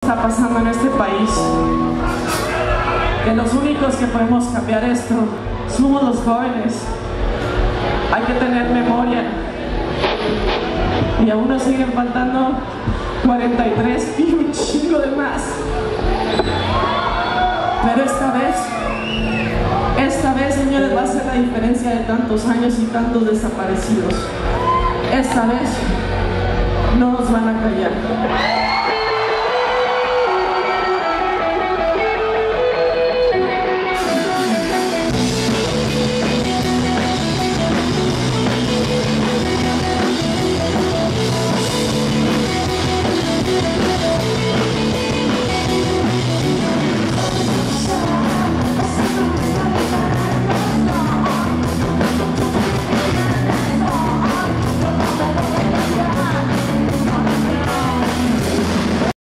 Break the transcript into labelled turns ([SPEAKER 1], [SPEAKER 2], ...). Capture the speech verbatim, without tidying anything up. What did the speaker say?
[SPEAKER 1] está pasando en este país, que los únicos que podemos cambiar esto somos los jóvenes. Hay que tener memoria, y aún nos siguen faltando cuarenta y tres y un chingo de más. Pero esta vez, esta vez, señores, va a ser la diferencia de tantos años y tantos desaparecidos. Esta vez no nos van a callar.